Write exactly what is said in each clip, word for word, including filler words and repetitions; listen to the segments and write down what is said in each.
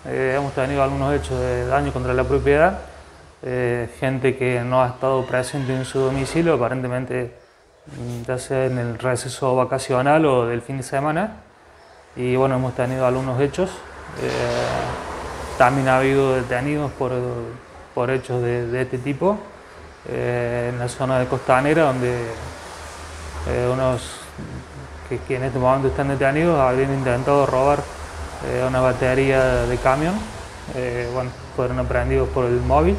eh, hemos tenido algunos hechos de daño contra la propiedad, eh, gente que no ha estado presente en su domicilio, aparentemente ya sea en el receso vacacional o del fin de semana, y bueno, hemos tenido algunos hechos. Eh, también ha habido detenidos por, por hechos de, de este tipo eh, en la zona de Costanera, donde eh, unos que, que en este momento están detenidos habían intentado robar eh, una batería de camión. Eh, bueno, fueron aprehendidos por el móvil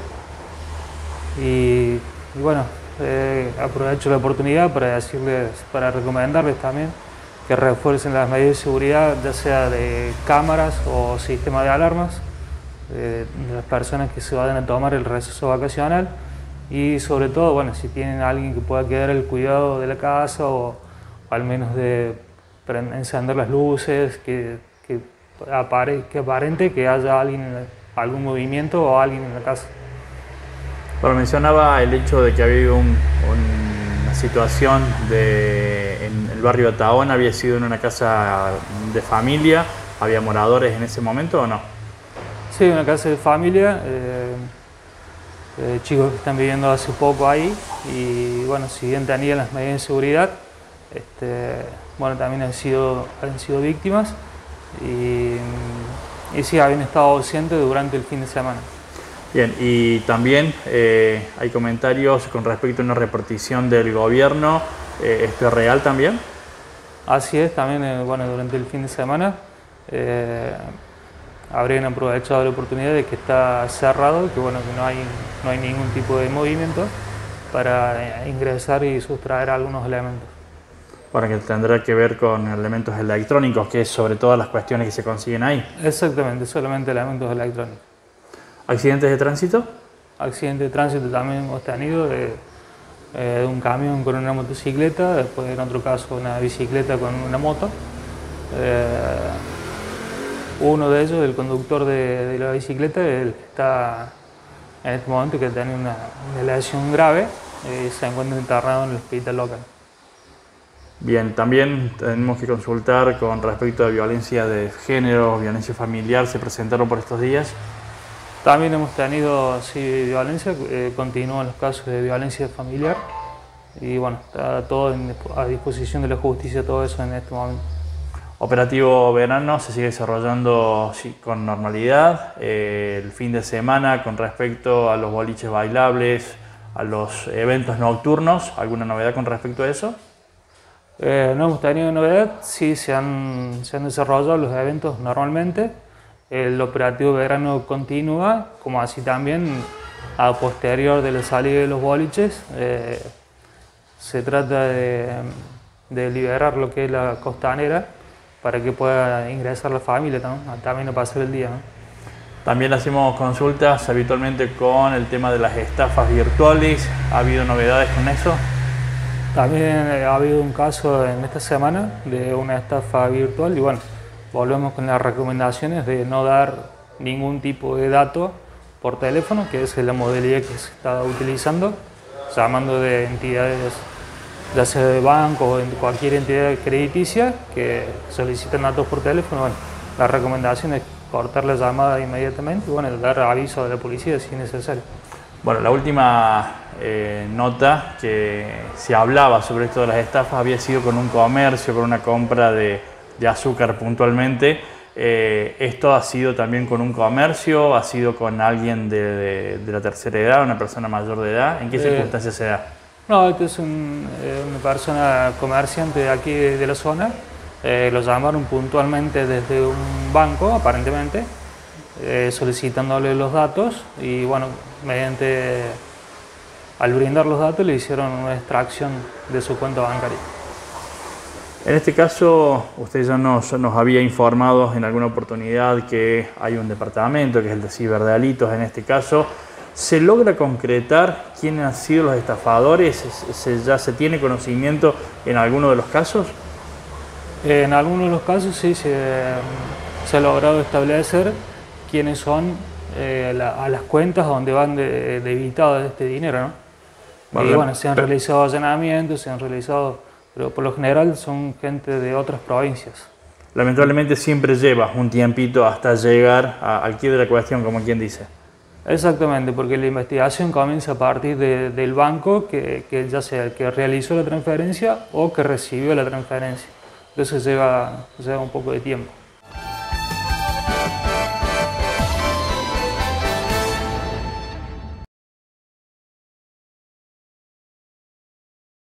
y, y bueno, eh, aprovecho la oportunidad para decirles, para recomendarles también que refuercen las medidas de seguridad, ya sea de cámaras o sistema de alarmas, eh, de las personas que se vayan a tomar el receso vacacional, y sobre todo, bueno, si tienen a alguien que pueda quedar el cuidado de la casa o, o al menos de encender las luces, que, que, apare, que aparente que haya alguien, algún movimiento o alguien en la casa. Bueno, mencionaba el hecho de que había habido un, un, una situación de, en el barrio de Ataón, había sido en una casa de familia, ¿había moradores en ese momento o no? Sí, una casa de familia, eh, eh, chicos que están viviendo hace poco ahí y bueno, si bien tenían las medidas de seguridad, este, bueno, también han sido, han sido víctimas y, y sí, habían estado ausentes durante el fin de semana. Bien, y también eh, hay comentarios con respecto a una repartición del gobierno. Eh, ¿esto es real también? Así es, también eh, bueno, durante el fin de semana eh, habrían aprovechado la oportunidad de que está cerrado, que bueno, que no hay, no hay ningún tipo de movimiento para eh, ingresar y sustraer algunos elementos. Para que tendrá que ver con elementos electrónicos, que es sobre todas las cuestiones que se consiguen ahí. Exactamente, solamente elementos electrónicos. ¿Accidentes de tránsito? Accidentes de tránsito también hemos tenido, de, eh, de un camión con una motocicleta, después en otro caso una bicicleta con una moto. Eh, uno de ellos, el conductor de, de la bicicleta, él está en este momento que tiene una, una lesión grave y se encuentra internado en el hospital local. Bien, también tenemos que consultar con respecto a violencia de género, violencia familiar, ¿se presentaron por estos días? También hemos tenido sí, violencia, eh, continúan los casos de violencia familiar y bueno, está todo en, a disposición de la justicia, todo eso en este momento. Operativo Verano se sigue desarrollando sí, con normalidad. Eh, el fin de semana con respecto a los boliches bailables, a los eventos nocturnos, ¿alguna novedad con respecto a eso? Eh, no hemos tenido novedad, sí se han, se han desarrollado los eventos normalmente. El operativo Verano continúa, como así también a posterior de la salida de los boliches. Eh, se trata de, de liberar lo que es la Costanera para que pueda ingresar la familia, ¿no? También a pasar el día, ¿no? También hacemos consultas habitualmente con el tema de las estafas virtuales. ¿Ha habido novedades con eso? También ha habido un caso en esta semana de una estafa virtual y bueno, volvemos con las recomendaciones de no dar ningún tipo de dato por teléfono, que es la modalidad que se está utilizando, llamando de entidades, ya sea de banco o de cualquier entidad crediticia que solicitan datos por teléfono. Bueno, la recomendación es cortar la llamada inmediatamente y bueno, dar aviso a la policía si es necesario. Bueno, la última eh, nota que se hablaba sobre esto de las estafas había sido con un comercio, con una compra de, de azúcar puntualmente. Eh, ¿Esto ha sido también con un comercio? ¿Ha sido con alguien de, de, de la tercera edad, una persona mayor de edad? ¿En qué eh, circunstancias se da? No, esto es un, eh, una persona comerciante de aquí de, de la zona. Eh, lo llamaron puntualmente desde un banco, aparentemente, eh, solicitándole los datos y bueno, mediante, al brindar los datos le hicieron una extracción de su cuenta bancaria. En este caso, usted ya nos, nos había informado en alguna oportunidad que hay un departamento, que es el de ciberdelitos en este caso. ¿Se logra concretar quiénes han sido los estafadores? ¿Se, ¿Ya se tiene conocimiento en alguno de los casos? En algunos de los casos sí se, se ha logrado establecer quiénes son eh, la, a las cuentas donde van de, debitado este dinero, ¿no? Bueno, y bueno, se han pero... realizado allanamientos, se han realizado, pero por lo general son gente de otras provincias. lamentablemente siempre lleva un tiempito hasta llegar a, al quid de la cuestión, como quien dice. Exactamente, porque la investigación comienza a partir de, del banco, que, que ya sea el que realizó la transferencia o que recibió la transferencia. Entonces lleva, lleva un poco de tiempo.